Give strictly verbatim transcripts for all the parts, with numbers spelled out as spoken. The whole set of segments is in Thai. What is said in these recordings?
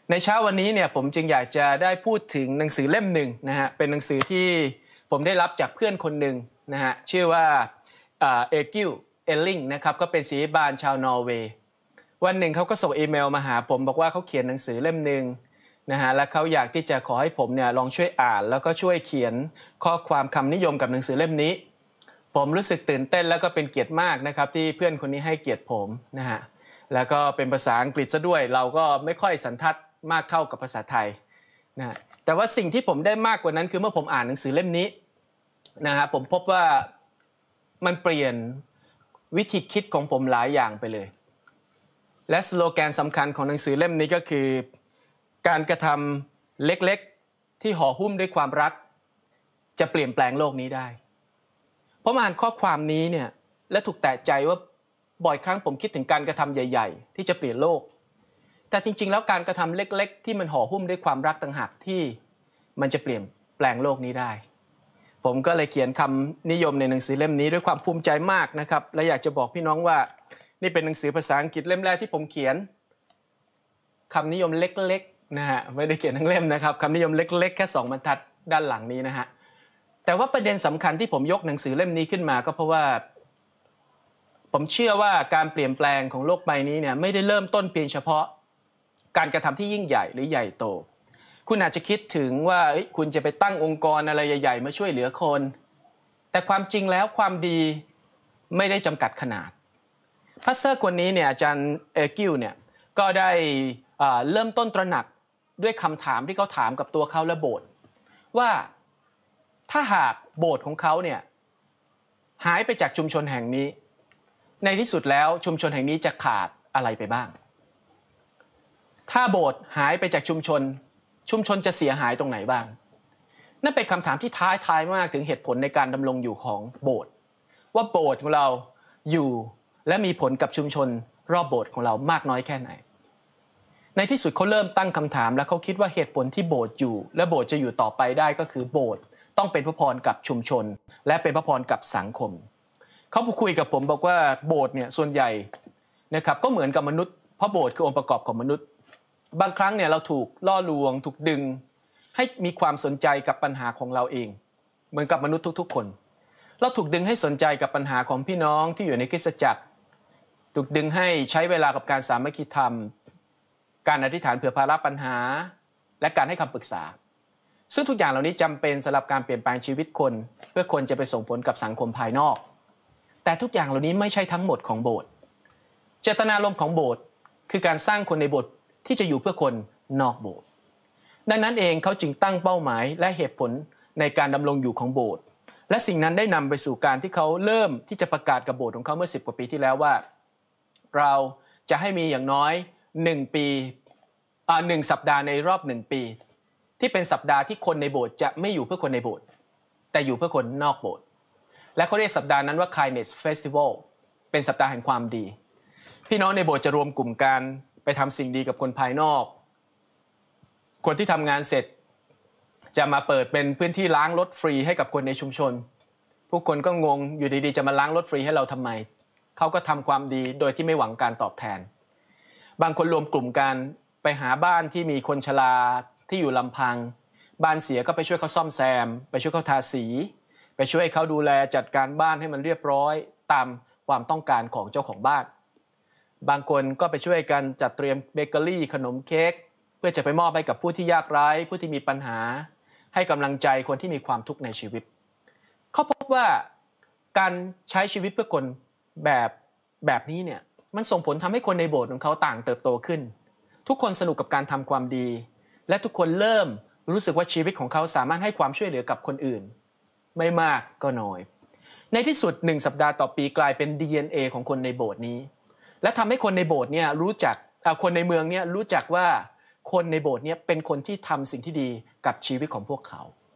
ในเช้าวันนี้เนี่ยผมจึงอยากจะได้พูดถึงหนังสือเล่มหนึ่งนะฮะเป็นหนังสือที่ผมได้รับจากเพื่อนคนหนึ่งนะฮะชื่อว่าเอกิลเอลลิงนะครับก็เป็นศิลปินชาวนอร์เวย์วันหนึ่งเขาก็ส่งอีเมลมาหาผมบอกว่าเขาเขียนหนังสือเล่มหนึ่งนะฮะและเขาอยากที่จะขอให้ผมเนี่ยลองช่วยอ่านแล้วก็ช่วยเขียนข้อความคำนิยมกับหนังสือเล่มนี้ผมรู้สึกตื่นเต้นแล้วก็เป็นเกียรติมากนะครับที่เพื่อนคนนี้ให้เกียรติผมนะฮะแล้วก็เป็นภาษาอังกฤษซะด้วยเราก็ไม่ค่อยสันทัดมากเท่ากับภาษาไทยนะแต่ว่าสิ่งที่ผมได้มากกว่านั้นคือเมื่อผมอ่านหนังสือเล่มนี้นะฮะผมพบว่ามันเปลี่ยนวิธีคิดของผมหลายอย่างไปเลยและสโลแกนสำคัญของหนังสือเล่มนี้ก็คือการกระทำเล็กๆที่ห่อหุ้มด้วยความรักจะเปลี่ยนแปลงโลกนี้ได้ผมอ่านข้อความนี้เนี่ยและถูกแตะใจว่าบ่อยครั้งผมคิดถึงการกระทำใหญ่ๆที่จะเปลี่ยนโลกแต่จริงๆแล้วการกระทำเล็กๆที่มันห่อหุ้มด้วยความรักต่างหากที่มันจะเปลี่ยนแปลงโลกนี้ได้ผมก็เลยเขียนคำนิยมในหนังสือเล่มนี้ด้วยความภูมิใจมากนะครับและอยากจะบอกพี่น้องว่านี่เป็นหนังสือภาษาอังกฤษเล่มแรกที่ผมเขียนคำนิยมเล็กๆนะฮะไม่ได้เขียนทั้งเล่มนะครับคำนิยมเล็กๆแค่สองบรรทัดด้านหลังนี้นะฮะแต่ว่าประเด็นสำคัญที่ผมยกหนังสือเล่มนี้ขึ้นมาก็เพราะว่าผมเชื่อว่าการเปลี่ยนแปลงของโลกใบนี้เนี่ยไม่ได้เริ่มต้นเพียงเฉพาะการกระทำที่ยิ่งใหญ่หรือใหญ่โตคุณอาจจะคิดถึงว่าคุณจะไปตั้งองค์กรอะไรใหญ่ๆมาช่วยเหลือคนแต่ความจริงแล้วความดีไม่ได้จำกัดขนาดพาสเตอร์คนนี้เนี่ยอาจารย์เอกิลเนี่ยก็ได้เริ่มต้นตระหนักด้วยคำถามที่เขาถามกับตัวเขาและโบสถ์ว่าถ้าหากโบสถ์ของเขาเนี่ยหายไปจากชุมชนแห่งนี้ในที่สุดแล้วชุมชนแห่งนี้จะขาดอะไรไปบ้างถ้าโบสถ์หายไปจากชุมชนชุมชนจะเสียหายตรงไหนบ้างนั่นเป็นคำถามที่ท้าทายมากถึงเหตุผลในการดำรงอยู่ของโบสถ์ว่าโบสถ์ของเราอยู่และมีผลกับชุมชนรอบโบสถ์ของเรามากน้อยแค่ไหนในที่สุดเขาเริ่มตั้งคำถามและเขาคิดว่าเหตุผลที่โบสถ์อยู่และโบสถ์จะอยู่ต่อไปได้ก็คือโบสถ์ต้องเป็นพระพรกับชุมชนและเป็นพระพรกับสังคมเขาคุยกับผมบอกว่าโบสถ์เนี่ยส่วนใหญ่นะครับก็เหมือนกับมนุษย์เพราะโบสถ์คือองค์ประกอบของมนุษย์บางครั้งเนี่ยเราถูกล่อลวงถูกดึงให้มีความสนใจกับปัญหาของเราเองเหมือนกับมนุษย์ทุกๆคนเราถูกดึงให้สนใจกับปัญหาของพี่น้องที่อยู่ในคริสตจักรถูกดึงให้ใช้เวลากับการสามัคคีธรรมการอธิษฐานเผื่อภาระปัญหาและการให้คำปรึกษาซึ่งทุกอย่างเหล่านี้จำเป็นสำหรับการเปลี่ยนแปลงชีวิตคนเพื่อคนจะไปส่งผลกับสังคมภายนอกแต่ทุกอย่างเหล่านี้ไม่ใช่ทั้งหมดของโบสถ์เจตนารมณ์ของโบสถ์คือการสร้างคนในโบสถ์ที่จะอยู่เพื่อคนนอกโบสถ์ดังนั้นเองเขาจึงตั้งเป้าหมายและเหตุผลในการดำรงอยู่ของโบสถ์และสิ่งนั้นได้นำไปสู่การที่เขาเริ่มที่จะประกาศกับโบสถ์ของเขาเมื่อสิบกว่าปีที่แล้วว่าเราจะให้มีอย่างน้อยหนึ่งปีอ่าหนึ่งสัปดาห์ในรอบหนึ่งปีที่เป็นสัปดาห์ที่คนในโบสถ์จะไม่อยู่เพื่อคนในโบสถ์แต่อยู่เพื่อคนนอกโบสถ์และเขาเรียกสัปดาห์นั้นว่า Kindness Festival เป็นสัปดาห์แห่งความดีพี่น้องในโบสถ์จะรวมกลุ่มกันไปทำสิ่งดีกับคนภายนอกคนที่ทำงานเสร็จจะมาเปิดเป็นพื้นที่ล้างรถฟรีให้กับคนในชุมชนผู้คนก็งงอยู่ดีๆจะมาล้างรถฟรีให้เราทำไมเขาก็ทำความดีโดยที่ไม่หวังการตอบแทนบางคนรวมกลุ่มกันไปหาบ้านที่มีคนชราที่อยู่ลำพังบ้านเสียก็ไปช่วยเขาซ่อมแซมไปช่วยเขาทาสีไปช่วยเขาดูแลจัดการบ้านให้มันเรียบร้อยตามความต้องการของเจ้าของบ้านบางคนก็ไปช่วยกันจัดเตรียมเบเกอรี่ขนมเค้กเพื่อจะไปมอบให้กับผู้ที่ยากไร้ผู้ที่มีปัญหาให้กำลังใจคนที่มีความทุกข์ในชีวิตเขาพบว่าการใช้ชีวิตเพื่อคนแบบแบบนี้เนี่ยมันส่งผลทำให้คนในโบสถ์ของเขาต่างเติบโตขึ้นทุกคนสนุกกับการทำความดีและทุกคนเริ่มรู้สึกว่าชีวิตของเขาสามารถให้ความช่วยเหลือกับคนอื่นไม่มากก็น้อยในที่สุดหนึ่งสัปดาห์ต่อปีกลายเป็น ดี เอ็น เอ ของคนในโบสถ์นี้และทำให้คนในโบสถ์เนี่ยรู้จักคนในเมืองเนี่ยรู้จักว่าคนในโบสถ์เนี่ยเป็นคนที่ทำสิ่งที่ดีกับชีวิตของพวกเขา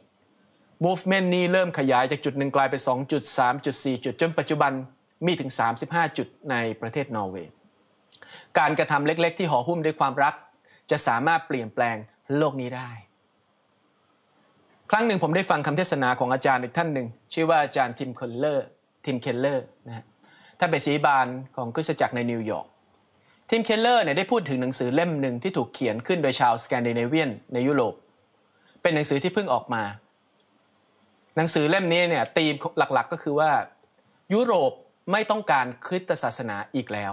Movement นี้เริ่มขยายจากจุดหนึ่งกลายไป สองจุดสาม จุด สี่ จุดจนปัจจุบันมีถึงสามสิบห้าจุดในประเทศนอร์เวย์การกระทำเล็กๆที่ห่อหุ้มด้วยความรักจะสามารถเปลี่ยนแปลงโลกนี้ได้ครั้งหนึ่งผมได้ฟังคำเทศนาของอาจารย์อีกท่านหนึ่งชื่อว่าอาจารย์ทิมเคลเลอร์ทิมเคลเลอร์นะฮะท่านเป็นศิษยาบาลของคริสตจักรในนิวยอร์กทิมเคลเลอร์เนี่ยได้พูดถึงหนังสือเล่มหนึ่งที่ถูกเขียนขึ้นโดยชาวสแกนดิเนเวียนในยุโรปเป็นหนังสือที่เพิ่งออกมาหนังสือเล่มนี้เนี่ยธีมหลักๆก็คือว่ายุโรปไม่ต้องการคริสตศาสนาอีกแล้ว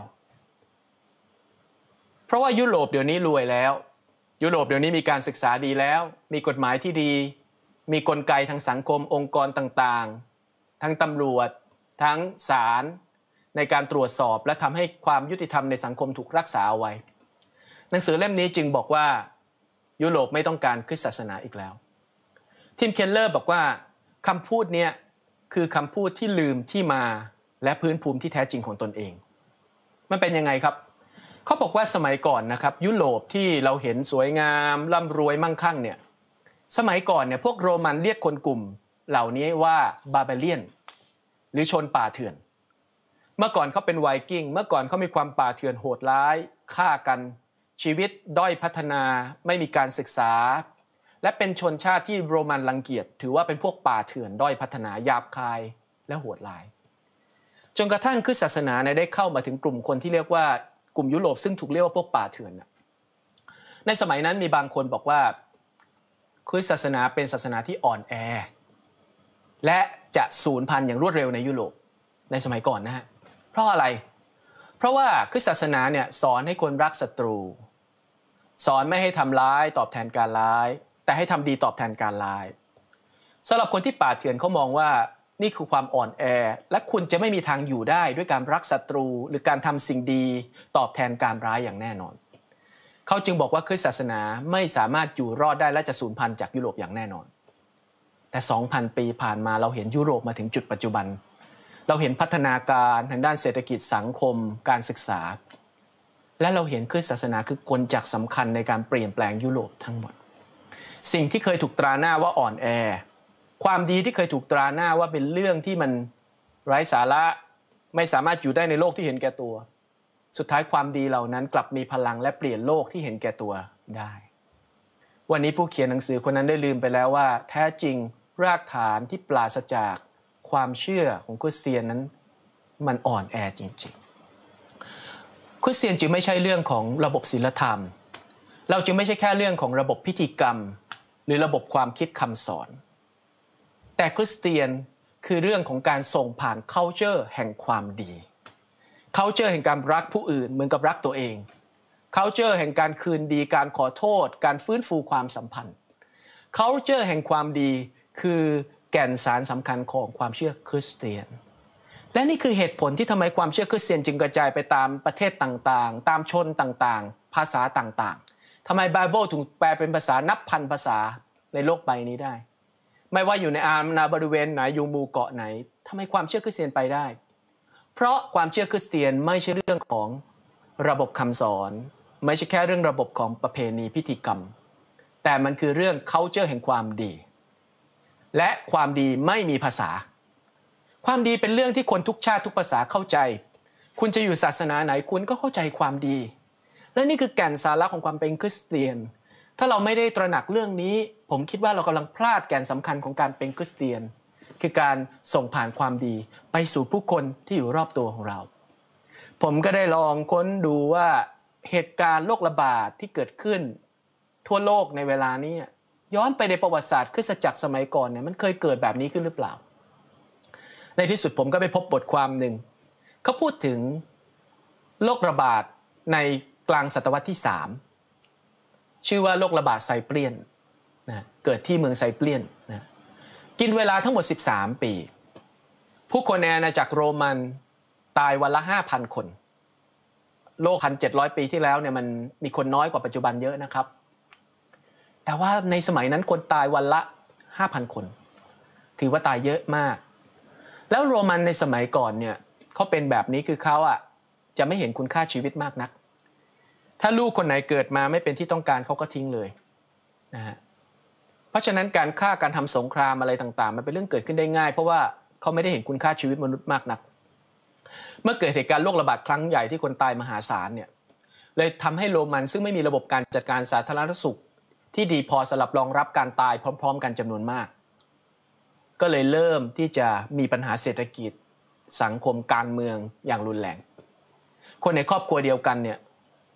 เพราะว่ายุโรปเดี๋ยวนี้รวยแล้วยุโรปเดี๋ยวนี้มีการศึกษาดีแล้วมีกฎหมายที่ดีมีกลไกทางสังคมองค์กรต่างๆทั้งตำรวจทั้งศาลในการตรวจสอบและทำให้ความยุติธรรมในสังคมถูกรักษาเอาไว้หนังสือเล่มนี้จึงบอกว่ายุโรปไม่ต้องการคริสตศาสนาอีกแล้วทิมเคลเลอร์บอกว่าคำพูดนี้คือคำพูดที่ลืมที่มาและพื้นภูมิที่แท้จริงของตนเองมันเป็นยังไงครับเขาบอกว่าสมัยก่อนนะครับยุโรปที่เราเห็นสวยงามร่ำรวยมั่งคั่งเนี่ยสมัยก่อนเนี่ยพวกโรมันเรียกคนกลุ่มเหล่านี้ว่าบาร์เบเลียนหรือชนป่าเถื่อนเมื่อก่อนเขาเป็นไวกิ้งเมื่อก่อนเขามีความป่าเถื่อนโหดร้ายฆ่ากันชีวิตด้อยพัฒนาไม่มีการศึกษาและเป็นชนชาติที่โรมันรังเกียจถือว่าเป็นพวกป่าเถื่อนด้อยพัฒนาหยาบคายและโหดร้ายจนกระทั่งคริสตศาสนาได้เข้ามาถึงกลุ่มคนที่เรียกว่ากลุ่มยุโรปซึ่งถูกเรียกว่าพวกป่าเถื่อนในสมัยนั้นมีบางคนบอกว่าคริสตศาสนาเป็นศาสนาที่อ่อนแอและจะสูญพันธุ์อย่างรวดเร็วในยุโรปในสมัยก่อนนะฮะเพราะอะไรเพราะว่าคริสตศาสนาเนี่ยสอนให้คนรักศัตรูสอนไม่ให้ทำร้ายตอบแทนการร้ายแต่ให้ทำดีตอบแทนการร้ายสำหรับคนที่ป่าเถื่อนเขามองว่านี่คือความอ่อนแอและคุณจะไม่มีทางอยู่ได้ด้วยการรักศัตรูหรือการทำสิ่งดีตอบแทนการร้ายอย่างแน่นอนเขาจึงบอกว่าคริสตศาสนาไม่สามารถอยู่รอดได้และจะสูญพันธุ์จากยุโรปอย่างแน่นอนแต่ สองพัน ปีผ่านมาเราเห็นยุโรปมาถึงจุดปัจจุบันเราเห็นพัฒนาการทางด้านเศรษฐกิจสังคมการศึกษาและเราเห็นคริสตศาสนาคือกลจักรสำคัญในการเปลี่ยนแปลงยุโรปทั้งหมดสิ่งที่เคยถูกตราหน้าว่าอ่อนแอความดีที่เคยถูกตราหน้าว่าเป็นเรื่องที่มันไร้สาระไม่สามารถอยู่ได้ในโลกที่เห็นแก่ตัวสุดท้ายความดีเหล่านั้นกลับมีพลังและเปลี่ยนโลกที่เห็นแก่ตัวได้วันนี้ผู้เขียนหนังสือคนนั้นได้ลืมไปแล้วว่าแท้จริงรากฐานที่ปราศจากความเชื่อของคริสเตียนนั้นมันอ่อนแอจริงๆคริสเตียนจึงไม่ใช่เรื่องของระบบศีลธรรมเราจึงไม่ใช่แค่เรื่องของระบบพิธีกรรมหรือระบบความคิดคำสอนแต่คริสเตียนคือเรื่องของการส่งผ่าน culture แห่งความดี culture แห่งการรักผู้อื่นเหมือนกับรักตัวเอง culture แห่งการคืนดีการขอโทษการฟื้นฟูความสัมพันธ์ culture แห่งความดีคือแก่นสารสำคัญของความเชื่อคริสเตียนและนี่คือเหตุผลที่ทำไมความเชื่อคริสเตียนจึงกระจายไปตามประเทศต่างๆตามชนต่างๆภาษาต่างๆทำไมไบเบิลถึงแปลเป็นภาษานับพันภาษาในโลกใบนี้ได้ไม่ว่าอยู่ในอาณาบริเวณไหนอยู่หมู่เกาะไหนทำไมความเชื่อคริสเตียนไปได้เพราะความเชื่อคริสเตียนไม่ใช่เรื่องของระบบคำสอนไม่ใช่แค่เรื่องระบบของประเพณีพิธีกรรมแต่มันคือเรื่อง culture แห่งความดีและความดีไม่มีภาษาความดีเป็นเรื่องที่คนทุกชาติทุกภาษาเข้าใจคุณจะอยู่ศาสนาไหนคุณก็เข้าใจความดีและนี่คือแก่นสาระของความเป็นคริสเตียนถ้าเราไม่ได้ตระหนักเรื่องนี้ผมคิดว่าเรากำลังพลาดแก่นสำคัญของการเป็นคริสเตียนคือการส่งผ่านความดีไปสู่ผู้คนที่อยู่รอบตัวของเราผมก็ได้ลองค้นดูว่าเหตุการณ์โรคระบาดที่เกิดขึ้นทั่วโลกในเวลานี้ย้อนไปในประวัติศาสตร์คริสตจักรสมัยก่อนเนี่ยมันเคยเกิดแบบนี้ขึ้นหรือเปล่าในที่สุดผมก็ไปพบบทความหนึ่งเขาพูดถึงโรคระบาดในกลางศตวรรษที่สามชื่อว่าโรคระบาดไซเปรียนนะเกิดที่เมืองไซเปรียนนะกินเวลาทั้งหมดสิบสามปีผู้คนในอาณาจักรโรมันตายวันละ ห้าพัน คนโลก หนึ่งพันเจ็ดร้อย ปีที่แล้วเนี่ยมันมีคนน้อยกว่าปัจจุบันเยอะนะครับแต่ว่าในสมัยนั้นคนตายวันละ ห้าพัน คนถือว่าตายเยอะมากแล้วโรมันในสมัยก่อนเนี่ยเขาเป็นแบบนี้คือเขาอ่ะจะไม่เห็นคุณค่าชีวิตมากนักถ้าลูกคนไหนเกิดมาไม่เป็นที่ต้องการเขาก็ทิ้งเลยนะฮะเพราะฉะนั้นการฆ่าการทำสงครามอะไรต่างๆมันเป็นเรื่องเกิดขึ้นได้ง่ายเพราะว่าเขาไม่ได้เห็นคุณค่าชีวิตมนุษย์มากนักเมื่อเกิดเหตุการณ์โรคระบาดครั้งใหญ่ที่คนตายมหาศาลเนี่ยเลยทำให้โรมันซึ่งไม่มีระบบการจัดการสาธารณสุขที่ดีพอสำหรับรองรับการตายพร้อมๆกันจำนวนมากก็เลยเริ่มที่จะมีปัญหาเศรษฐกิจสังคมการเมืองอย่างรุนแรงคนในครอบครัวเดียวกันเนี่ย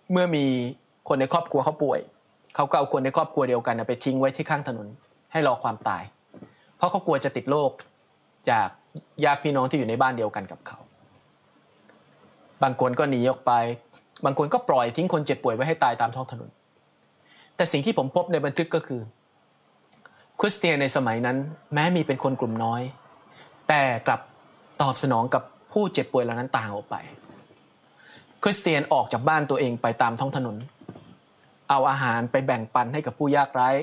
เมื่อมีคนในครอบครัวเขาป่วยเขาก็เอาคนในครอบครัวเดียวกันไปทิ้งไว้ที่ข้างถนนให้รอความตายเพราะเขากลัวจะติดโรคจากญาติพี่น้องที่อยู่ในบ้านเดียวกันกับเขาบางคนก็หนีออกไปบางคนก็ปล่อยทิ้งคนเจ็บป่วยไว้ให้ตายตามท้องถนนแต่สิ่งที่ผมพบในบันทึกก็คือคริสเตียนในสมัยนั้นแม้มีเป็นคนกลุ่มน้อยแต่กลับตอบสนองกับผู้เจ็บป่วยเหล่านั้นต่างออกไปคริสเตียนออกจากบ้านตัวเองไปตามท้องถนนเอาอาหารไปแบ่งปันให้กับผู้ยากไร้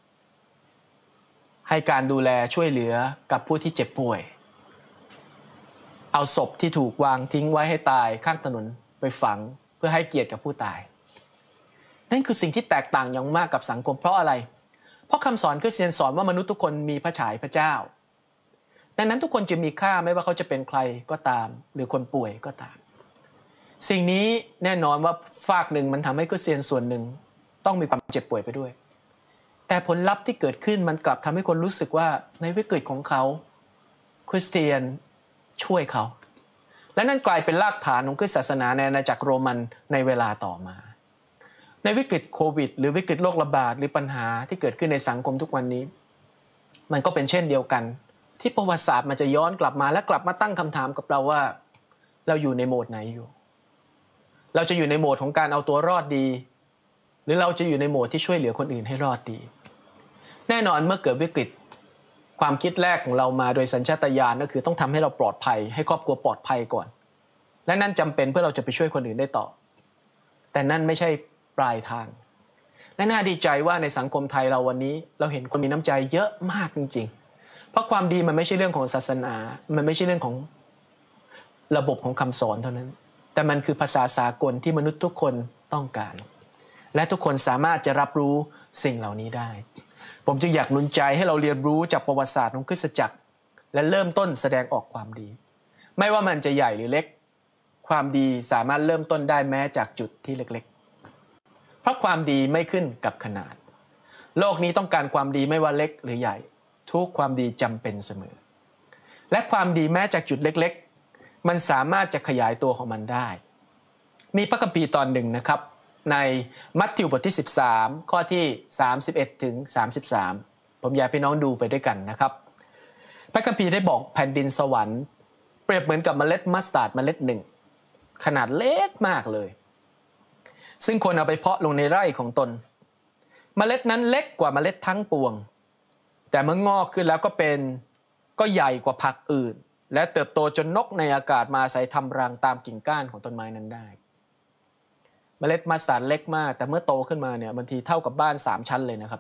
ให้การดูแลช่วยเหลือกับผู้ที่เจ็บป่วยเอาศพที่ถูกวางทิ้งไว้ให้ตายข้างถนนไปฝังเพื่อให้เกียรติกับผู้ตายนั่นคือสิ่งที่แตกต่างอย่างมากกับสังคมเพราะอะไรเพราะคำสอนคริสเตียนสอนว่ามนุษย์ทุกคนมีพระฉายพระเจ้าดังนั้นทุกคนจะมีค่าไม่ว่าเขาจะเป็นใครก็ตามหรือคนป่วยก็ตามสิ่งนี้แน่นอนว่าฝากหนึ่งมันทำให้คริสเตียนส่วนหนึ่งต้องมีความเจ็บป่วยไปด้วยแต่ผลลัพธ์ที่เกิดขึ้นมันกลับทำให้คนรู้สึกว่าในวิกฤตของเขาคริสเตียนช่วยเขาและนั่นกลายเป็นรากฐานของคริสตศาสนาในอาณาจักรโรมันในเวลาต่อมาในวิกฤตโควิดหรือวิกฤตโรคระบาดหรือปัญหาที่เกิดขึ้นในสังคมทุกวันนี้มันก็เป็นเช่นเดียวกันที่ประวัติศาสตร์มันจะย้อนกลับมาและกลับมาตั้งคำถามกับเราว่าเราอยู่ในโหมดไหนอยู่เราจะอยู่ในโหมดของการเอาตัวรอดดีหรือเราจะอยู่ในโหมดที่ช่วยเหลือคนอื่นให้รอดดีแน่นอนเมื่อเกิดวิกฤตความคิดแรกของเรามาโดยสัญชาตญาณก็คือต้องทำให้เราปลอดภัยให้ครอบครัวปลอดภัยก่อนและนั่นจำเป็นเพื่อเราจะไปช่วยคนอื่นได้ต่อแต่นั่นไม่ใช่ปลายทางและน่าดีใจว่าในสังคมไทยเราวันนี้เราเห็นคนมีน้ำใจเยอะมากจริงๆเพราะความดีมันไม่ใช่เรื่องของศาสนามันไม่ใช่เรื่องของระบบของคำสอนเท่านั้นแต่มันคือภาษาสากลที่มนุษย์ทุกคนต้องการและทุกคนสามารถจะรับรู้สิ่งเหล่านี้ได้ผมจึงอยากหนุนใจให้เราเรียนรู้จากประวัติศาสตร์ของคริสตจักรและเริ่มต้นแสดงออกความดีไม่ว่ามันจะใหญ่หรือเล็กความดีสามารถเริ่มต้นได้แม้จากจุดที่เล็กๆเพราะความดีไม่ขึ้นกับขนาดโลกนี้ต้องการความดีไม่ว่าเล็กหรือใหญ่ทุกความดีจำเป็นเสมอและความดีแม้จากจุดเล็กๆมันสามารถจะขยายตัวของมันได้มีพระคัมภีร์ตอนหนึ่งนะครับในมัทธิวบทที่สิบสามข้อที่สามสิบเอ็ดถึงสามสิบสามผมอยากให้น้องดูไปด้วยกันนะครับพระคัมภีร์ได้บอกแผ่นดินสวรรค์เปรียบเหมือนกับเมล็ดมัสตาร์ดเมล็ดหนึ่งขนาดเล็กมากเลยซึ่งคนเอาไปเพาะลงในไร่ของตนเมล็ดนั้นเล็กกว่าเมล็ดทั้งปวงแต่เมื่องอกขึ้นแล้วก็เป็นก็ใหญ่กว่าผักอื่นและเติบโตจนนกในอากาศมาอาศัยทำรังตามกิ่งก้านของต้นไม้นั้นได้เมล็ดมัสตาร์ดเล็กมากแต่เมื่อโตขึ้นมาเนี่ยบางทีเท่ากับบ้านสามชั้นเลยนะครับ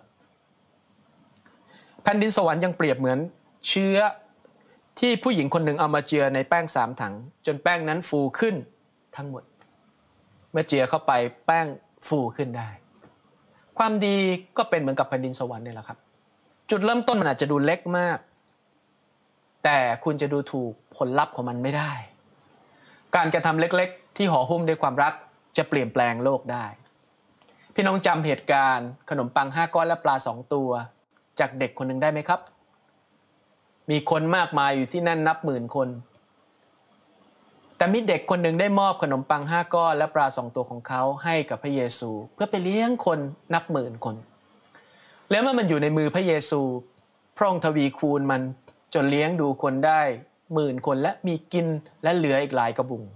แผ่นดินสวรรค์ยังเปรียบเหมือนเชื้อที่ผู้หญิงคนหนึ่งเอามาเจือในแป้งสามถังจนแป้งนั้นฟูขึ้นทั้งหมดเมื่อเจือเข้าไปแป้งฟูขึ้นได้ความดีก็เป็นเหมือนกับแผ่นดินสวรรค์นี่แหละครับจุดเริ่มต้นมันอาจจะดูเล็กมากแต่คุณจะดูถูกผลลัพธ์ของมันไม่ได้การกระทำเล็กๆที่ห่อหุ้มด้วยความรักจะเปลี่ยนแปลงโลกได้พี่น้องจำเหตุการณ์ขนมปังห้าก้อนและปลาสองตัวจากเด็กคนหนึ่งได้ไหมครับมีคนมากมายอยู่ที่นั่นนับหมื่นคนแต่มีเด็กคนหนึ่งได้มอบขนมปังห้าก้อนและปลาสองตัวของเขาให้กับพระเยซูเพื่อไปเลี้ยงคนนับหมื่นคนแล้วเมื่อมันอยู่ในมือพระเยซูพระองค์ทวีคูณมันจนเลี้ยงดูคนได้หมื่นคนและมีกินและเหลืออีกหลายกระบุง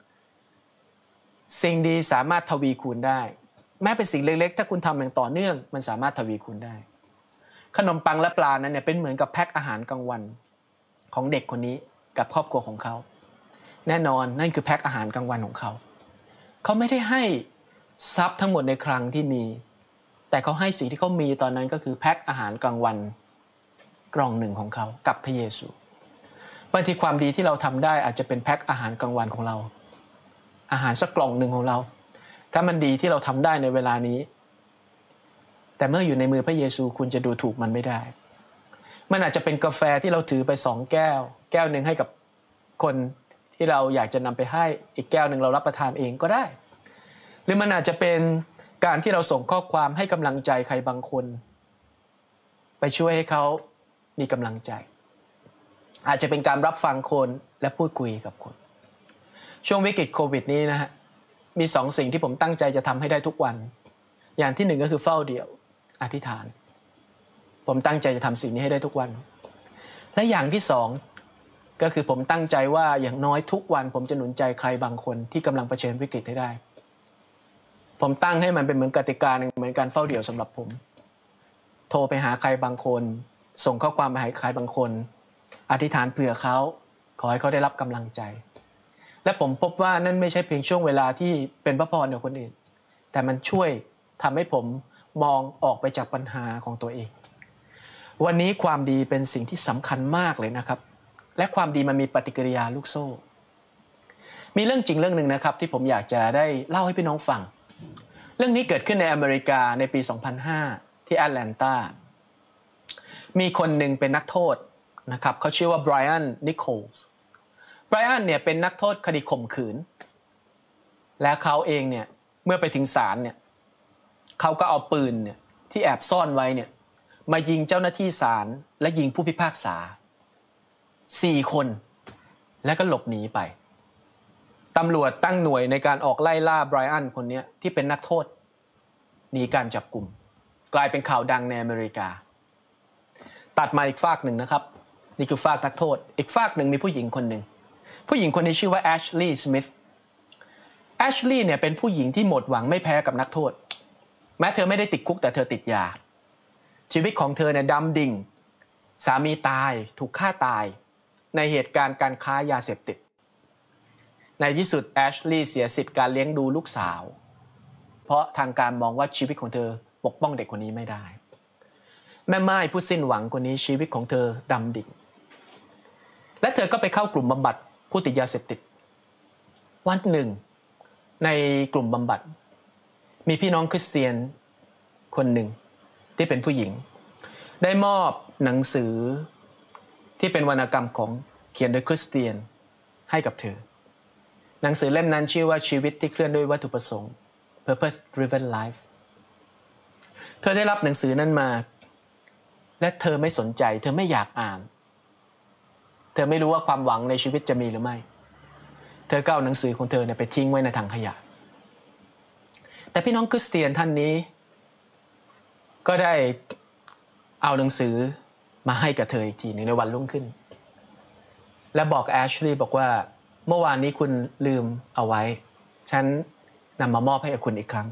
สิ่งดีสามารถทวีคูณได้แม้เป็นสิ่งเล็กๆถ้าคุณทำอย่างต่อเนื่องมันสามารถทวีคูณได้ขนมปังและปลานั้นเนี่ยเป็นเหมือนกับแพ็คอาหารกลางวันของเด็กคนนี้กับครอบครัวของเขาแน่นอนนั่นคือแพ็คอาหารกลางวันของเขาเขาไม่ได้ให้ทรัพย์ทั้งหมดในคลังที่มีแต่เขาให้สิ่งที่เขามีตอนนั้นก็คือแพ็คอาหารกลางวันกล่องหนึ่งของเขากับพระเยซูบางทีความดีที่เราทำได้อาจจะเป็นแพ็คอาหารกลางวันของเราอาหารสักกล่องหนึ่งของเราถ้ามันดีที่เราทำได้ในเวลานี้แต่เมื่ออยู่ในมือพระเยซูคุณจะดูถูกมันไม่ได้มันอาจจะเป็นกาแฟที่เราถือไปสองแก้วแก้วหนึ่งให้กับคนที่เราอยากจะนำไปให้อีกแก้วหนึ่งเรารับประทานเองก็ได้หรือมันอาจจะเป็นการที่เราส่งข้อความให้กำลังใจใครบางคนไปช่วยให้เขามีกำลังใจอาจจะเป็นการรับฟังคนและพูดคุยกับคนช่วงวิกฤตโควิดนี้นะฮะมีสองสิ่งที่ผมตั้งใจจะทำให้ได้ทุกวันอย่างที่หนึ่งก็คือเฝ้าเดี่ยวอธิษฐานผมตั้งใจจะทำสิ่งนี้ให้ได้ทุกวันและอย่างที่สองก็คือผมตั้งใจว่าอย่างน้อยทุกวันผมจะหนุนใจใครบางคนที่กำลังเผชิญวิกฤตให้ได้ผมตั้งให้มันเป็นเหมือนกติกาหนึ่งเหมือนการเฝ้าเดี่ยวสำหรับผมโทรไปหาใครบางคนส่งข้อความไปหาใครบางคนอธิษฐานเผื่อเขาขอให้เขาได้รับกำลังใจและผมพบว่านั่นไม่ใช่เพียงช่วงเวลาที่เป็นพระพรกับคนอื่นแต่มันช่วยทำให้ผมมองออกไปจากปัญหาของตัวเองวันนี้ความดีเป็นสิ่งที่สำคัญมากเลยนะครับและความดีมันมีปฏิกิริยาลูกโซ่มีเรื่องจริงเรื่องหนึ่งนะครับที่ผมอยากจะได้เล่าให้พี่น้องฟังเรื่องนี้เกิดขึ้นในอเมริกาในปีสองพันห้าที่แอตแลนตามีคนหนึ่งเป็นนักโทษนะครับเขาชื่อว่าไบรอันนิโคลส์ไบรอันเนี่ยเป็นนักโทษคดีข่มขืนและเขาเองเนี่ยเมื่อไปถึงศาลเนี่ยเขาก็เอาปืนเนี่ยที่แอบซ่อนไว้เนี่ยมายิงเจ้าหน้าที่ศาลและยิงผู้พิพากษาสี่คนแล้วก็หลบหนีไปตำรวจตั้งหน่วยในการออกไล่ล่าไบรอันคนนี้ที่เป็นนักโทษหนีการจับกุมกลายเป็นข่าวดังในอเมริกาตัดมาอีกฝากหนึ่งนะครับนี่คือฝากนักโทษอีกฝากหนึ่งมีผู้หญิงคนหนึ่งผู้หญิงคนนี้ชื่อว่าแอชลีย์สมิธแอชลีย์เนี่ยเป็นผู้หญิงที่หมดหวังไม่แพ้กับนักโทษแม้เธอไม่ได้ติดคุกแต่เธอติดยาชีวิตของเธอเนี่ยดำดิ่งสามีตายถูกฆ่าตายในเหตุการณ์การค้ายาเสพติดในที่สุดแอชลีย์เสียสิทธิ์การเลี้ยงดูลูกสาวเพราะทางการมองว่าชีวิตของเธอปกป้องเด็กคนนี้ไม่ได้แม่ม่ายผู้สิ้นหวังคนนี้ชีวิตของเธอดำดิ่งและเธอก็ไปเข้ากลุ่มบำบัดผู้ติดยาเสพติดวันหนึ่งในกลุ่มบำบัดมีพี่น้องคริสเตียนคนหนึ่งที่เป็นผู้หญิงได้มอบหนังสือที่เป็นวรรณกรรมของเขียนโดยคริสเตียนให้กับเธอหนังสือเล่มนั้นชื่อว่าชีวิตที่เคลื่อนด้วยวัตถุประสงค์ Purpose Driven Life เธอได้รับหนังสือนั้นมาและเธอไม่สนใจเธอไม่อยากอ่านเธอไม่รู้ว่าความหวังในชีวิตจะมีหรือไม่เธอก็เอาหนังสือของเธอเนี่ยไปทิ้งไว้ในถังขยะแต่พี่น้องคริสเตียนท่านนี้ก็ได้เอาหนังสือมาให้กับเธออีกทีนึงในวันรุ่งขึ้นและบอกแอชลีย์บอกว่าเมื่อวานนี้คุณลืมเอาไว้ฉันนำมามอบให้กับคุณอีกครั้ง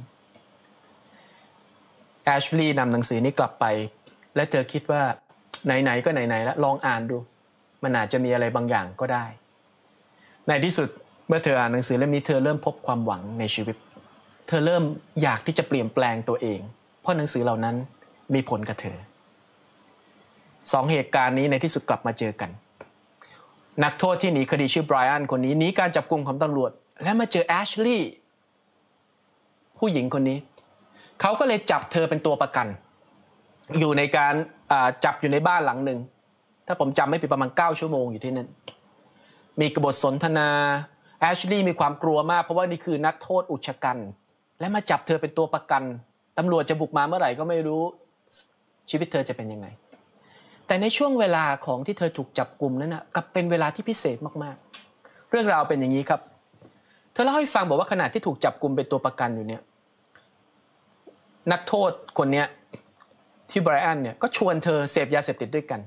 แอชลีย์นำหนังสือนี้กลับไปและเธอคิดว่าไหนๆก็ไหนๆแล้วลองอ่านดูมันอาจจะมีอะไรบางอย่างก็ได้ในที่สุดเมื่อเธออ่านหนังสือเล่มนี้เธอเริ่มพบความหวังในชีวิตเธอเริ่มอยากที่จะเปลี่ยนแปลงตัวเองเพราะหนังสือเหล่านั้นมีผลกับเธอสองเหตุการณ์นี้ในที่สุดกลับมาเจอกันนักโทษที่หนีคดีชื่อไบรอันคนนี้หนีการจับกุมของตำรวจและมาเจอแอชลีย์ผู้หญิงคนนี้เขาก็เลยจับเธอเป็นตัวประกันอยู่ในการจับอยู่ในบ้านหลังหนึ่งถ้าผมจำไม่ผิดประมาณเก้าชั่วโมงอยู่ที่นั่นมีกบฏสนทนาแอชลีย์มีความกลัวมากเพราะว่านี่คือนักโทษอุกชะกันและมาจับเธอเป็นตัวประกันตำรวจจะบุกมาเมื่อไหร่ก็ไม่รู้ชีวิตเธอจะเป็นยังไงแต่ในช่วงเวลาของที่เธอถูกจับกุมนั้นนะกลับเป็นเวลาที่พิเศษมากๆเรื่องราวเป็นอย่างนี้ครับเธอเล่าให้ฟังบอกว่าขณะที่ถูกจับกุมเป็นตัวประกันอยู่เนี่ยนักโทษคนนี้ที่ไบรอันเนี่ยก็ชวนเธอเสพยาเสพติดด้วยกัน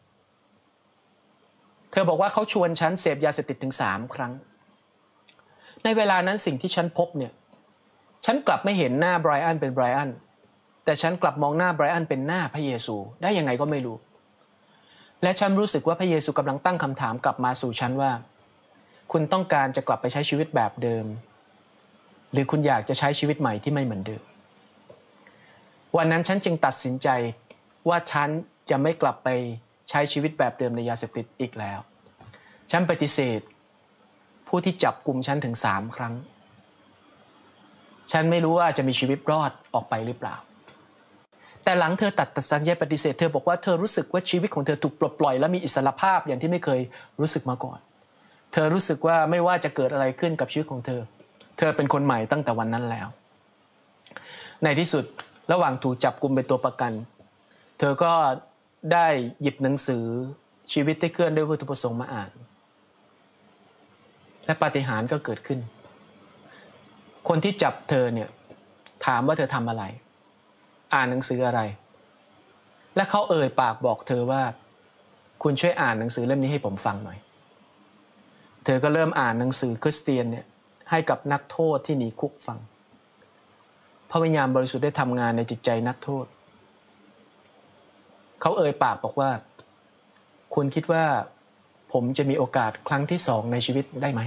เธอบอกว่าเขาชวนฉันเสพยาเสพติดถึงสามครั้งในเวลานั้นสิ่งที่ฉันพบเนี่ยฉันกลับไม่เห็นหน้าไบรอันเป็นไบรอันแต่ฉันกลับมองหน้าไบรอันเป็นหน้าพระเยซูได้ยังไงก็ไม่รู้และฉันรู้สึกว่าพระเยซูกำลังตั้งคำถามกลับมาสู่ฉันว่าคุณต้องการจะกลับไปใช้ชีวิตแบบเดิมหรือคุณอยากจะใช้ชีวิตใหม่ที่ไม่เหมือนเดิมวันนั้นฉันจึงตัดสินใจว่าฉันจะไม่กลับไปใช้ชีวิตแบบเดิมในยาเสพติดอีกแล้วฉันปฏิเสธผู้ที่จับกุมฉันถึงสามครั้งฉันไม่รู้ว่าจะมีชีวิตรอดออกไปหรือเปล่าแต่หลังเธอตัดตัดสินใจปฏิเสธเธอบอกว่าเธอรู้สึกว่าชีวิตของเธอถูกปลดปล่อยและมีอิสรภาพอย่างที่ไม่เคยรู้สึกมาก่อนเธอรู้สึกว่าไม่ว่าจะเกิดอะไรขึ้นกับชีวิตของเธอเธอเป็นคนใหม่ตั้งแต่วันนั้นแล้วในที่สุดระหว่างถูกจับกุมเป็นตัวประกันเธอก็ได้หยิบหนังสือชีวิตที่เคลื่อนด้วยวัตถุประสงค์มาอ่านและปาฏิหาริย์ก็เกิดขึ้นคนที่จับเธอเนี่ยถามว่าเธอทำอะไรอ่านหนังสืออะไรและเขาเอ่ยปากบอกเธอว่าคุณช่วยอ่านหนังสือเล่มนี้ให้ผมฟังหน่อยเธอก็เริ่มอ่านหนังสือคริสเตียนเนี่ยให้กับนักโทษที่หนีคุกฟังพระวิญญาณบริสุทธิ์ได้ทำงานในจิตใจนักโทษเขาเอ่ยปากบอกว่าคุณคิดว่าผมจะมีโอกาสครั้งที่สองในชีวิตได้ไหม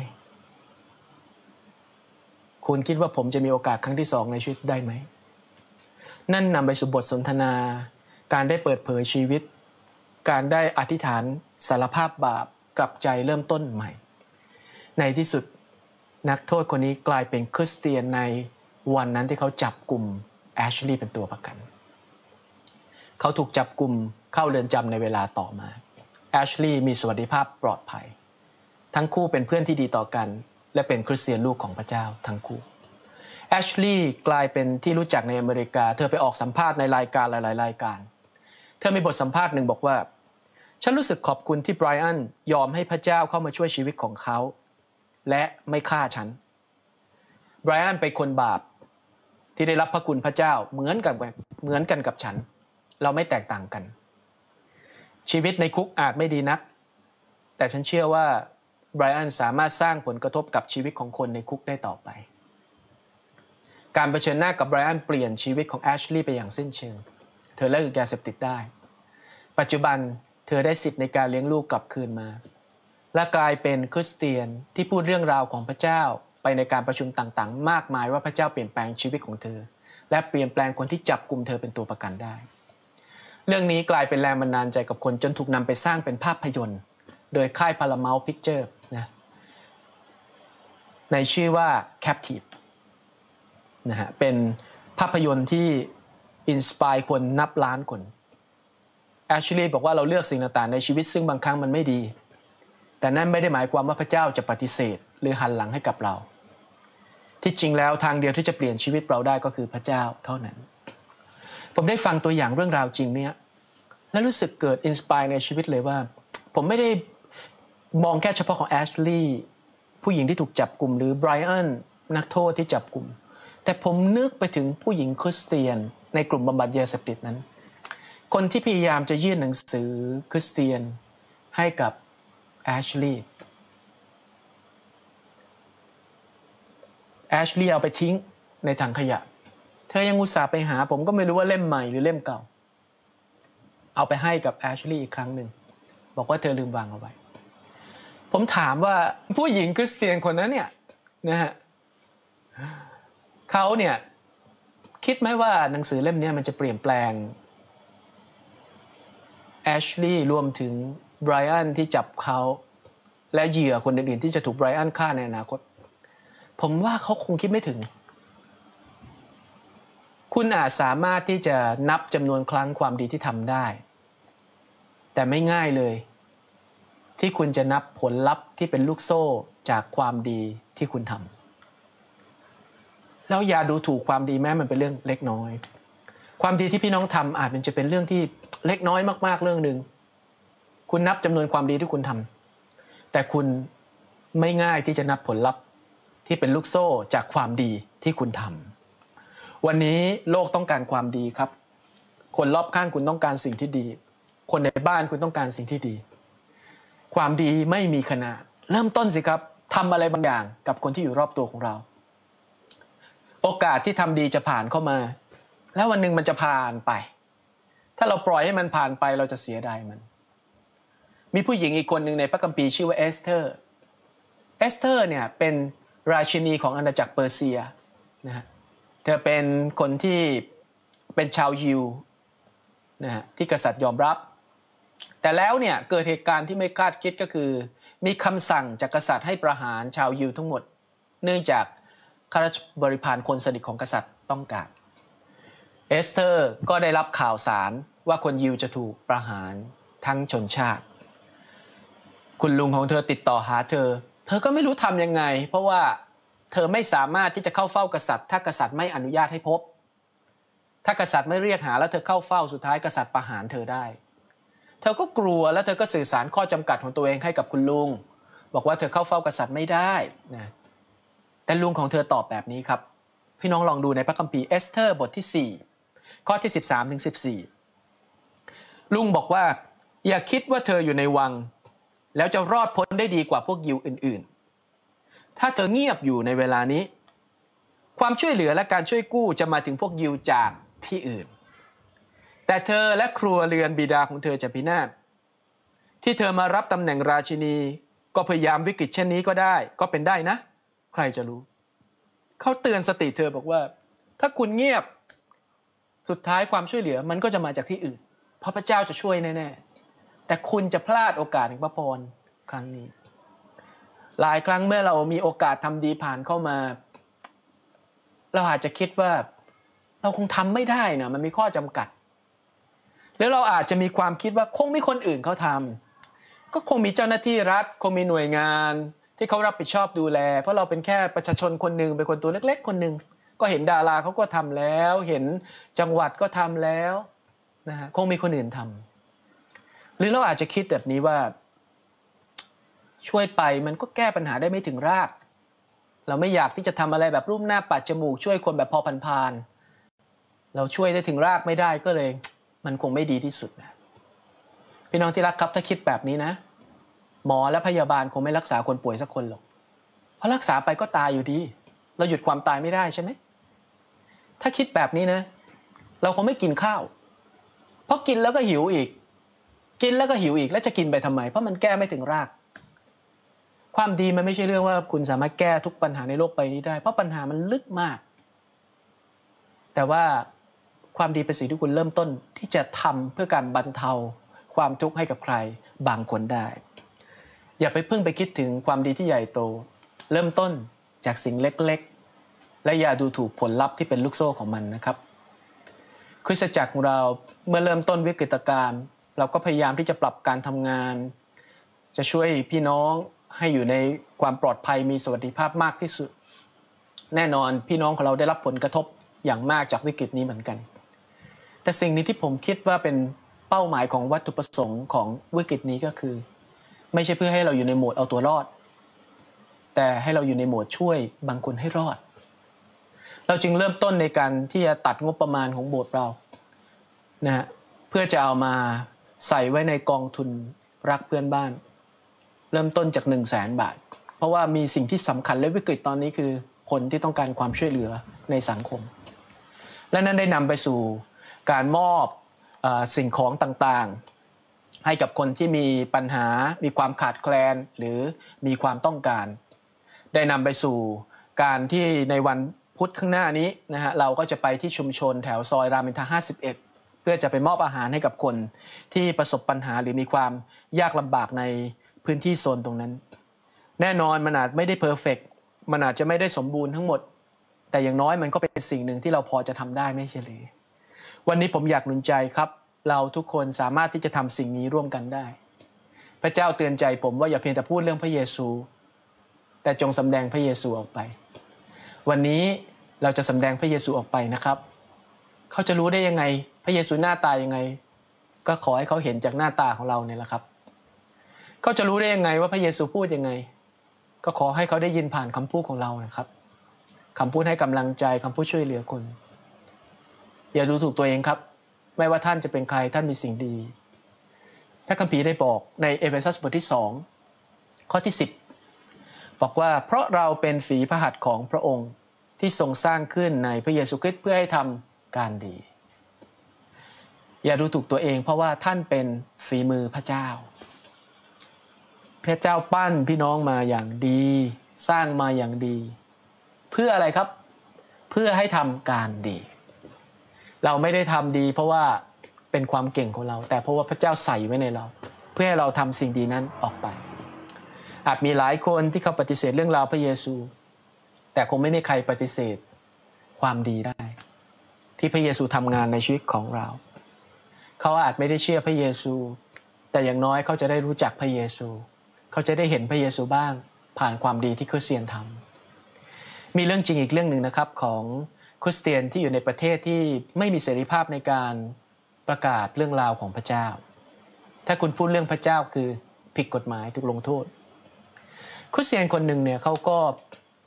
คุณคิดว่าผมจะมีโอกาสครั้งที่สองในชีวิตได้ไหมนั่นนำไปสู่บทสนทนาการได้เปิดเผยชีวิตการได้อธิษฐานสารภาพบาปกลับใจเริ่มต้นใหม่ในที่สุดนักโทษคนนี้กลายเป็นคริสเตียนในวันนั้นที่เขาจับกลุ่มแอชลีย์เป็นตัวประกันเขาถูกจับกลุ่มเข้าเรือนจำในเวลาต่อมาแอชลีย์มีสวัสดิภาพปลอดภัยทั้งคู่เป็นเพื่อนที่ดีต่อกันและเป็นคริสเตียนลูกของพระเจ้าทั้งคู่แอชลีย์กลายเป็นที่รู้จักในอเมริกาเธอไปออกสัมภาษณ์ในรายการหลายๆรายการเธอมีบทสัมภาษณ์หนึ่งบอกว่าฉันรู้สึกขอบคุณที่ไบรอันยอมให้พระเจ้าเข้ามาช่วยชีวิตของเขาและไม่ฆ่าฉันไบรอันเป็นคนบาปที่ได้รับพระคุณพระเจ้าเหมือนกับเหมือนกันกับฉันเราไม่แตกต่างกันชีวิตในคุกอาจไม่ดีนักแต่ฉันเชื่อว่าไบรอันสามารถสร้างผลกระทบกับชีวิตของคนในคุกได้ต่อไปการเผชิญหน้ากับไบรอันเปลี่ยนชีวิตของแอชลีย์ไปอย่างสิ้นเชิงเธอเลิกยาเสพติดได้ปัจจุบันเธอได้สิทธิ์ในการเลี้ยงลูกกลับคืนมาและกลายเป็นคริสเตียนที่พูดเรื่องราวของพระเจ้าไปในการประชุมต่างๆมากมายว่าพระเจ้าเปลี่ยนแปลงชีวิตของเธอและเปลี่ยนแปลงคนที่จับกุมเธอเป็นตัวประกันได้เรื่องนี้กลายเป็นแรงบันดาลใจกับคนจนถูกนำไปสร้างเป็นภาพยนตร์โดยค่าย Paramount Pictures นะในชื่อว่า Captive นะฮะเป็นภาพยนตร์ที่อินสไปร์คนนับล้านคนแอชลีย์บอกว่าเราเลือกสิ่งต่างๆในชีวิตซึ่งบางครั้งมันไม่ดีแต่นั่นไม่ได้หมายความว่าพระเจ้าจะปฏิเสธหรือหันหลังให้กับเราที่จริงแล้วทางเดียวที่จะเปลี่ยนชีวิตเราได้ก็คือพระเจ้าเท่านั้นผมได้ฟังตัวอย่างเรื่องราวจริงเนี้ยและรู้สึกเกิดอินสไปร์ในชีวิตเลยว่าผมไม่ได้มองแค่เฉพาะของแอชลีย์ผู้หญิงที่ถูกจับกลุ่มหรือไบรอันนักโทษที่จับกลุ่มแต่ผมนึกไปถึงผู้หญิงคริสเตียนในกลุ่มบำบัดยาเสพติดนั้นคนที่พยายามจะยื่นหนังสือคริสเตียนให้กับแอชลีย์แอชลีย์เอาไปทิ้งในถังขยะเธอยังอุตส่าห์ไปหาผมก็ไม่รู้ว่าเล่มใหม่หรือเล่มเก่าเอาไปให้กับแอชลีย์อีกครั้งหนึ่งบอกว่าเธอลืมวางเอาไว้ผมถามว่าผู้หญิงคริสเตียนคนนั้นเนี่ยนะฮะเขาเนี่ยคิดไหมว่าหนังสือเล่มนี้มันจะเปลี่ยนแปลงแอชลีย์รวมถึงไบรอันที่จับเขาและเหยื่อคนอื่นๆที่จะถูกไบรอันฆ่าในอนาคตผมว่าเขาคงคิดไม่ถึงคุณอาจสามารถที่จะนับจำนวนครั้งความดีที่ทำได้แต่ไม่ง่ายเลยที่คุณจะนับผลลัพธ์ที่เป็นลูกโซ่จากความดีที่คุณทำแล้วอย่าดูถูกความดีแม้มันเป็นเรื่องเล็กน้อยความดีที่พี่น้องทำอาจมันจะเป็นเรื่องที่เล็กน้อยมากๆเรื่องนึงคุณนับจำนวนความดีที่คุณทำแต่คุณไม่ง่ายที่จะนับผลลัพธ์ที่เป็นลูกโซ่จากความดีที่คุณทำวันนี้โลกต้องการความดีครับคนรอบข้างคุณต้องการสิ่งที่ดีคนในบ้านคุณต้องการสิ่งที่ดีความดีไม่มีขนาดเริ่มต้นสิครับทำอะไรบางอย่างกับคนที่อยู่รอบตัวของเราโอกาสที่ทำดีจะผ่านเข้ามาแล้ววันหนึ่งมันจะผ่านไปถ้าเราปล่อยให้มันผ่านไปเราจะเสียดายมันมีผู้หญิงอีกคนหนึ่งในพระคัมภีร์ชื่อว่าเอสเธอร์เอสเธอร์เนี่ยเป็นราชินีของอาณาจักรเปอร์เซียนะฮะเธอเป็นคนที่เป็นชาวยิวนะฮะที่กษัตริย์ยอมรับแต่แล้วเนี่ยเกิดเหตุการณ์ที่ไม่คาดคิดก็คือมีคำสั่งจากกษัตริย์ให้ประหารชาวยิวทั้งหมดเนื่องจากข้าราชบริพารคนสนิทของกษัตริย์ต้องการเอสเธอร์ก็ได้รับข่าวสารว่าคนยิวจะถูกประหารทั้งชนชาติคุณลุงของเธอติดต่อหาเธอเธอก็ไม่รู้ทำยังไงเพราะว่าเธอไม่สามารถที่จะเข้าเฝ้ากษัตริย์ถ้ากษัตริย์ไม่อนุญาตให้พบถ้ากษัตริย์ไม่เรียกหาแล้วเธอเข้าเฝ้าสุดท้ายกษัตริย์ประหารเธอได้เธอก็กลัวแล้วเธอก็สื่อสารข้อจำกัดของตัวเองให้กับคุณลุงบอกว่าเธอเข้าเฝ้ากษัตริย์ไม่ได้นะแต่ลุงของเธอตอบแบบนี้ครับพี่น้องลองดูในพระคัมภีร์เอสเธอร์บทที่สี่ข้อที่สิบสามถึงสิบสี่ลุงบอกว่าอย่าคิดว่าเธออยู่ในวังแล้วจะรอดพ้นได้ดีกว่าพวกยิวอื่นๆถ้าเธอเงียบอยู่ในเวลานี้ความช่วยเหลือและการช่วยกู้จะมาถึงพวกยิวจากที่อื่นแต่เธอและครัวเรือนบิดาของเธอจะพินาศที่เธอมารับตำแหน่งราชินีก็พยายามวิกฤตเช่นนี้ก็ได้ก็เป็นได้นะใครจะรู้เขาเตือนสติเธอบอกว่าถ้าคุณเงียบสุดท้ายความช่วยเหลือมันก็จะมาจากที่อื่นเพราะพระเจ้าจะช่วยแน่ๆแต่คุณจะพลาดโอกาสแห่งพระพรครั้งนี้หลายครั้งเมื่อเรามีโอกาสทำดีผ่านเข้ามาเราอาจจะคิดว่าเราคงทำไม่ได้นะมันมีข้อจำกัดหรือเราอาจจะมีความคิดว่าคงมีคนอื่นเขาทำก็คงมีเจ้าหน้าที่รัฐคงมีหน่วยงานที่เขารับผิดชอบดูแลเพราะเราเป็นแค่ประชาชนคนหนึ่งเป็นคนตัวเล็กๆคนหนึ่งก็เห็นดาราเขาก็ทำแล้วเห็นจังหวัดก็ทำแล้วนะฮะคงมีคนอื่นทำหรือเราอาจจะคิดแบบนี้ว่าช่วยไปมันก็แก้ปัญหาได้ไม่ถึงรากเราไม่อยากที่จะทำอะไรแบบรูปหน้าปัดจมูกช่วยคนแบบพอผ่านๆเราช่วยได้ถึงรากไม่ได้ก็เลยมันคงไม่ดีที่สุดนะพี่น้องที่รักครับถ้าคิดแบบนี้นะหมอและพยาบาลคงไม่รักษาคนป่วยสักคนหรอกเพราะรักษาไปก็ตายอยู่ดีเราหยุดความตายไม่ได้ใช่ไหมถ้าคิดแบบนี้นะเราคงไม่กินข้าวเพราะกินแล้วก็หิวอีกกินแล้วก็หิวอีกแล้วจะกินไปทำไมเพราะมันแก้ไม่ถึงรากความดีมันไม่ใช่เรื่องว่าคุณสามารถแก้ทุกปัญหาในโลกใบนี้ได้เพราะปัญหามันลึกมากแต่ว่าความดีเป็นสิ่งที่คุณเริ่มต้นที่จะทำเพื่อการบรรเทาความทุกข์ให้กับใครบางคนได้อย่าไปเพิ่งไปคิดถึงความดีที่ใหญ่โตเริ่มต้นจากสิ่งเล็กๆและอย่าดูถูกผลลัพธ์ที่เป็นลูกโซ่ของมันนะครับคริสตจักรของเราเมื่อเริ่มต้นวิกฤตการณ์เราก็พยายามที่จะปรับการทำงานจะช่วยพี่น้องให้อยู่ในความปลอดภัยมีสวัสดิภาพมากที่สุดแน่นอนพี่น้องของเราได้รับผลกระทบอย่างมากจากวิกฤตนี้เหมือนกันแต่สิ่งนี้ที่ผมคิดว่าเป็นเป้าหมายของวัตถุประสงค์ของวิกฤตนี้ก็คือไม่ใช่เพื่อให้เราอยู่ในโหมดเอาตัวรอดแต่ให้เราอยู่ในโหมดช่วยบางคนให้รอดเราจึงเริ่มต้นในการที่จะตัดงบประมาณของโบสถ์เรานะฮะเพื่อจะเอามาใส่ไว้ในกองทุนรักเพื่อนบ้านเริ่มต้นจากหนึ่งแสนบาทเพราะว่ามีสิ่งที่สำคัญและวิกฤตตอนนี้คือคนที่ต้องการความช่วยเหลือในสังคมและนั้นได้นำไปสู่การมอบเอ่อสิ่งของต่างๆให้กับคนที่มีปัญหามีความขาดแคลนหรือมีความต้องการได้นำไปสู่การที่ในวันพุธข้างหน้านี้นะฮะเราก็จะไปที่ชุมชนแถวซอยรามอินทราห้าสิบเอ็ดเพื่อจะไปมอบอาหารให้กับคนที่ประสบปัญหาหรือมีความยากลำบากในพื้นที่โซนตรงนั้นแน่นอนมันอาจไม่ได้เพอร์เฟกต์มันอาจจะไม่ได้สมบูรณ์ทั้งหมดแต่อย่างน้อยมันก็เป็นสิ่งหนึ่งที่เราพอจะทำได้ไม่ใช่หรือวันนี้ผมอยากหนุนใจครับเราทุกคนสามารถที่จะทำสิ่งนี้ร่วมกันได้พระเจ้าเตือนใจผมว่าอย่าเพียงแต่พูดเรื่องพระเยซูแต่จงสำแดงพระเยซูออกไปวันนี้เราจะสำแดงพระเยซูออกไปนะครับเขาจะรู้ได้ยังไงพระเยซูหน้าตายังไงก็ขอให้เขาเห็นจากหน้าตาของเราเนี่ยแหละครับเขาจะรู้ได้ยังไงว่าพระเยซูพูดยังไงก็ขอให้เขาได้ยินผ่านคำพูดของเรานะครับคำพูดให้กำลังใจคำพูดช่วยเหลือคนอย่าดูถูกตัวเองครับไม่ว่าท่านจะเป็นใครท่านมีสิ่งดีพระคัมภีร์ได้บอกในเอเฟซัสบทที่สองข้อที่สิบบอกว่าเพราะเราเป็นฝีพระหัตถ์ของพระองค์ที่ทรงสร้างขึ้นในพระเยซูคริสต์เพื่อให้ทำการดีอย่าดูถูกตัวเองเพราะว่าท่านเป็นฝีมือพระเจ้าพระเจ้าปั้นพี่น้องมาอย่างดีสร้างมาอย่างดีเพื่ออะไรครับเพื่อให้ทำการดีเราไม่ได้ทำดีเพราะว่าเป็นความเก่งของเราแต่เพราะว่าพระเจ้าใส่ไว้ในเราเพื่อให้เราทำสิ่งดีนั้นออกไปอาจมีหลายคนที่เขาปฏิเสธเรื่องราวพระเยซูแต่คงไม่มีใครปฏิเสธความดีได้ที่พระเยซูทำงานในชีวิตของเราเขาอาจไม่ได้เชื่อพระเยซูแต่อย่างน้อยเขาจะได้รู้จักพระเยซูเขาจะได้เห็นพระเยซูบ้างผ่านความดีที่คริสเตียนทำมีเรื่องจริงอีกเรื่องหนึ่งนะครับของคริสเตียนที่อยู่ในประเทศที่ไม่มีเสรีภาพในการประกาศเรื่องราวของพระเจ้าถ้าคุณพูดเรื่องพระเจ้าคือผิดกฎหมายถูกลงโทษคริสเตียนคนหนึ่งเนี่ยเขาก็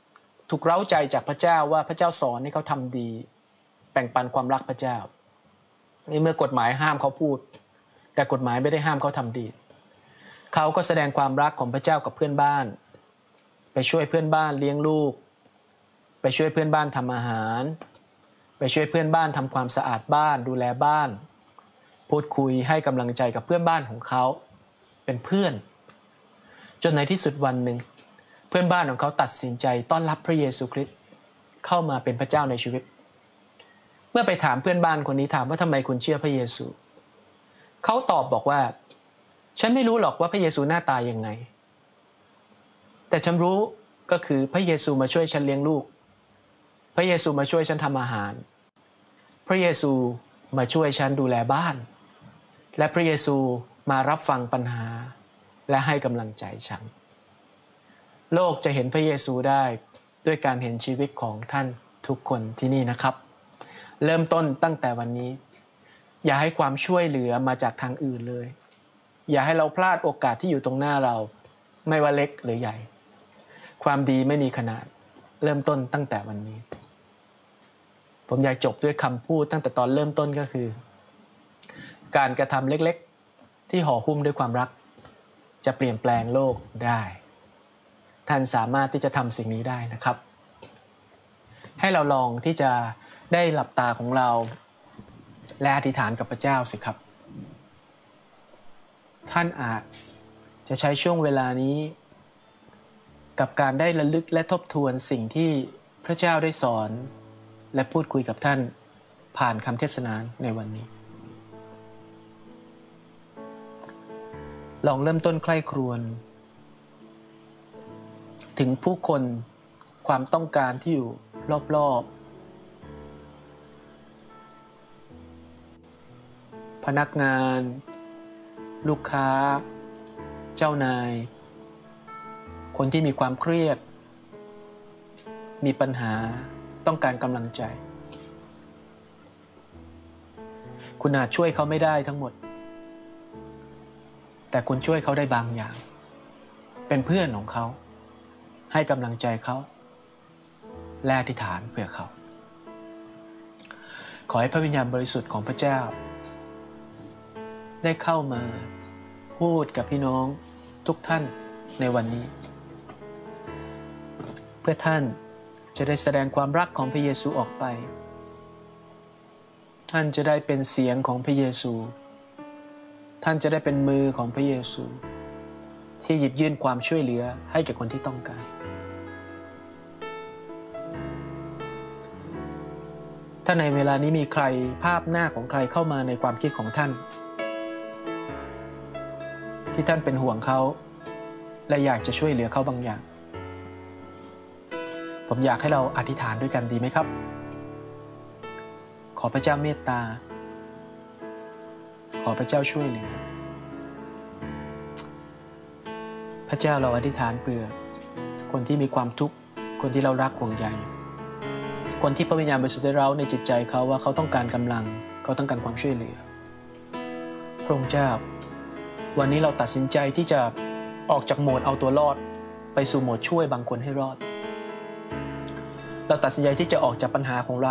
ถูกเร้าใจจากพระเจ้าว่าพระเจ้าสอนให้เขาทำดีแบ่งปันความรักพระเจ้านี่เมื่อกฎหมายห้ามเขาพูดแต่กฎหมายไม่ได้ห้ามเขาทำดีเขาก็แสดงความรักของพระเจ้ากับเพื่อนบ้านไปช่วยเพื่อนบ้านเลี้ยงลูกไปช่วยเพื่อนบ้านทำอาหารไปช่วยเพื่อนบ้านทำความสะอาดบ้านดูแลบ้านพูดคุยให้กำลังใจกับเพื่อนบ้านของเขาเป็นเพื่อนจนในที่สุดวันหนึ่งเพื่อนบ้านของเขาตัดสินใจต้อนรับพระเยซูคริสต์เข้ามาเป็นพระเจ้าในชีวิตเมื่อไปถามเพื่อนบ้านคนนี้ถามว่าทำไมคุณเชื่อพระเยซูเขาตอบบอกว่าฉันไม่รู้หรอกว่าพระเยซูหน้าตายังไงแต่ฉันรู้ก็คือพระเยซูมาช่วยฉันเลี้ยงลูกพระเยซูมาช่วยฉันทำอาหารพระเยซูมาช่วยฉันดูแลบ้านและพระเยซูมารับฟังปัญหาและให้กำลังใจฉันโลกจะเห็นพระเยซูได้ด้วยการเห็นชีวิตของท่านทุกคนที่นี่นะครับเริ่มต้นตั้งแต่วันนี้อย่าให้ความช่วยเหลือมาจากทางอื่นเลยอย่าให้เราพลาดโอกาสที่อยู่ตรงหน้าเราไม่ว่าเล็กหรือใหญ่ความดีไม่มีขนาดเริ่มต้นตั้งแต่วันนี้ผมอยากจบด้วยคำพูดตั้งแต่ตอนเริ่มต้นก็คือการกระทำเล็กๆที่ห่อหุ้มด้วยความรักจะเปลี่ยนแปลงโลกได้ท่านสามารถที่จะทำสิ่งนี้ได้นะครับให้เราลองที่จะได้หลับตาของเราและอธิษฐานกับพระเจ้าสิครับท่านอาจจะใช้ช่วงเวลานี้กับการได้ระลึกและทบทวนสิ่งที่พระเจ้าได้สอนและพูดคุยกับท่านผ่านคำเทศนาในวันนี้ลองเริ่มต้นใคร่ครวญถึงผู้คนความต้องการที่อยู่รอบๆพนักงานลูกค้าเจ้านายคนที่มีความเครียดมีปัญหาต้องการกำลังใจคุณอาจช่วยเขาไม่ได้ทั้งหมดแต่คุณช่วยเขาได้บางอย่างเป็นเพื่อนของเขาให้กำลังใจเขาและอธิษฐานเพื่อเขาขอให้พระวิญญาณบริสุทธิ์ของพระเจ้าได้เข้ามาพูดกับพี่น้องทุกท่านในวันนี้เพื่อท่านจะได้แสดงความรักของพระเยซูออกไปท่านจะได้เป็นเสียงของพระเยซูท่านจะได้เป็นมือของพระเยซูที่หยิบยื่นความช่วยเหลือให้แก่คนที่ต้องการถ้าในเวลานี้มีใครภาพหน้าของใครเข้ามาในความคิดของท่านที่ท่านเป็นห่วงเขาและอยากจะช่วยเหลือเขาบางอย่างผมอยากให้เราอธิษฐานด้วยกันดีไหมครับขอพระเจ้าเมตตาขอพระเจ้าช่วยเหลือพระเจ้าเราอธิษฐานเพื่อคนที่มีความทุกข์คนที่เรารักห่วงใยคนที่พระวิญญาณบริสุทธิ์ได้เร้าในจิตใจเขาว่าเขาต้องการกำลังเขาต้องการความช่วยเหลือพระองค์เจ้าวันนี้เราตัดสินใจที่จะออกจากโหมดเอาตัวรอดไปสู่โหมดช่วยบางคนให้รอดเราตัดสินใจที่จะออกจากปัญหาของเรา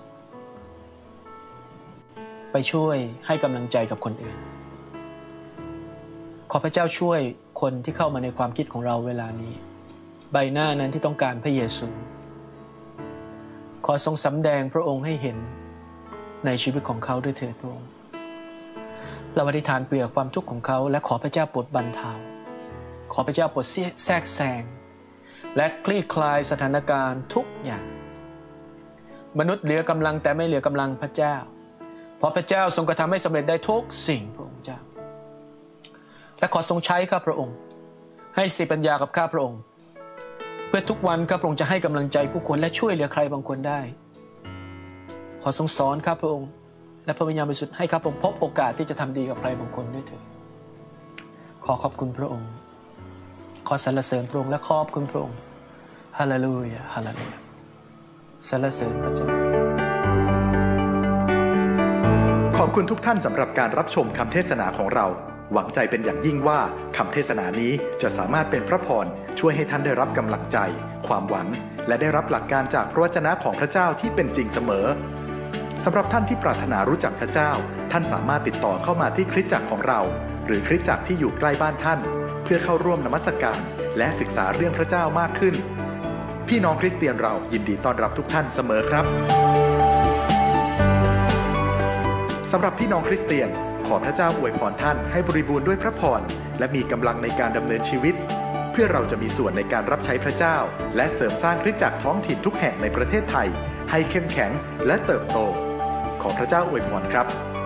ไปช่วยให้กำลังใจกับคนอื่นขอพระเจ้าช่วยคนที่เข้ามาในความคิดของเราเวลานี้ใบหน้านั้นที่ต้องการพระเยซูขอทรงสำแดงพระองค์ให้เห็นในชีวิตของเขาด้วยเถิดพระองค์เราอธิษฐานเปลือกความทุกข์ของเขาและขอพระเจ้าโปรดบรรเทาขอพระเจ้าโปรดแทรกแซงและคลี่คลายสถานการณ์ทุกอย่างมนุษย์เหลือกำลังแต่ไม่เหลือกำลังพระเจ้าเพราะพระเจ้าทรงกระทำให้สำเร็จได้ทุกสิ่งพระองค์เจ้าและขอทรงใช้ข้าพระองค์ให้สติปัญญากับข้าพระองค์เพื่อทุกวันข้าพระองค์จะให้กำลังใจผู้คนและช่วยเหลือใครบางคนได้ขอทรงสอนข้าพระองค์และพระวิญญาณบริสุทธิ์ให้ข้าพระองค์พบโอกาสที่จะทำดีกับใครบางคนด้วยเถิดขอขอบคุณพระองค์ขอสรรเสริญพระองค์และขอบคุณพระองค์ฮาเลลูยาฮาเลลูยาสรรเสริญพระเจ้าขอบคุณทุกท่านสำหรับการรับชมคำเทศนาของเราหวังใจเป็นอย่างยิ่งว่าคำเทศนานี้จะสามารถเป็นพระพรช่วยให้ท่านได้รับกำลังใจความหวังและได้รับหลักการจากพระวจนะของพระเจ้าที่เป็นจริงเสมอสำหรับท่านที่ปรารถนารู้จักพระเจ้าท่านสามารถติดต่อเข้ามาที่คริสตจักรของเราหรือคริสตจักรที่อยู่ใกล้บ้านท่านเพื่อเข้าร่วมนมัสการและศึกษาเรื่องพระเจ้ามากขึ้นพี่น้องคริสเตียนเรายินดีต้อนรับทุกท่านเสมอครับสำหรับพี่น้องคริสเตียนขอพระเจ้าอวยพรท่านให้บริบูรณ์ด้วยพระพรและมีกำลังในการดำเนินชีวิตเพื่อเราจะมีส่วนในการรับใช้พระเจ้าและเสริมสร้างคริสตจักรท้องถิ่นทุกแห่งในประเทศไทยให้เข้มแข็งและเติบโตขอพระเจ้าอวยพรครับ